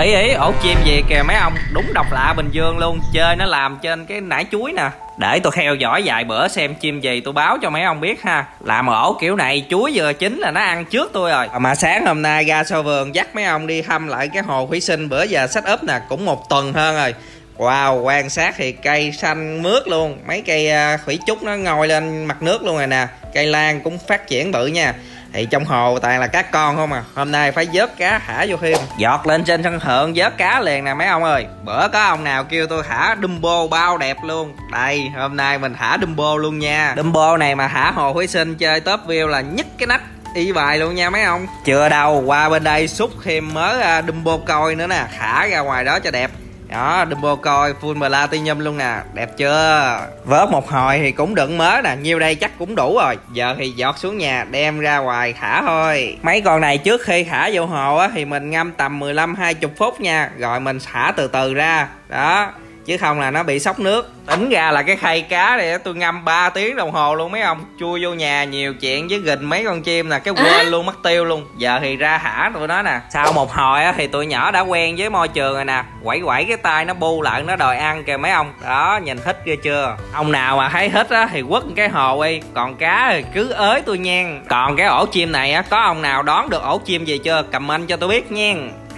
Ý ổ chim gì kìa mấy ông, đúng độc lạ Bình Dương luôn. Chơi nó làm trên cái nải chuối nè. Để tôi theo dõi vài bữa xem chim gì tôi báo cho mấy ông biết ha. Làm ổ kiểu này chuối vừa chín là nó ăn trước tôi rồi. Mà sáng hôm nay ra sau vườn dắt mấy ông đi thăm lại cái hồ thủy sinh bữa giờ set up nè, cũng 1 tuần hơn rồi. Wow, quan sát thì cây xanh mướt luôn. Mấy cây thủy trúc nó ngoi lên mặt nước luôn rồi nè. Cây lan cũng phát triển bự nha. Thì trong hồ toàn là cá con không à. Hôm nay phải vớt cá thả vô thêm. Giọt lên trên sân thượng vớt cá liền nè mấy ông ơi. Bữa có ông nào kêu tôi thả Dumbo bao đẹp luôn. Đây, hôm nay mình thả Dumbo luôn nha. Dumbo này mà thả hồ thủy sinh chơi top view là nhức cái nách y bài luôn nha mấy ông. Chưa đâu, qua bên đây xúc thêm mớ Dumbo coi nữa nè. Thả ra ngoài đó cho đẹp. Đó, Dumbo coi full platinum luôn nè, đẹp chưa? Vớt một hồi thì cũng đựng mớ nè, nhiêu đây chắc cũng đủ rồi. Giờ thì giọt xuống nhà đem ra ngoài thả thôi. Mấy con này trước khi thả vô hồ á thì mình ngâm tầm 15-20 phút nha, rồi mình thả từ từ ra. Đó, chứ không là nó bị sốc nước. Tính ra là cái khay cá này tôi ngâm 3 tiếng đồng hồ luôn mấy ông. Chui vô nhà nhiều chuyện với gìn mấy con chim nè, cái quên luôn mất tiêu luôn. Giờ thì ra thả tụi nó nè. Sau một hồi á thì tụi nhỏ đã quen với môi trường rồi nè. Quẩy quẩy cái tay nó bu lại, nó đòi ăn kìa mấy ông. Đó, nhìn thích ghê chưa? Ông nào mà thấy thích á thì quất cái hồ đi. Còn cá thì cứ ới tôi nha. Còn cái ổ chim này á, có ông nào đón được ổ chim gì chưa? Comment cho tôi biết nha.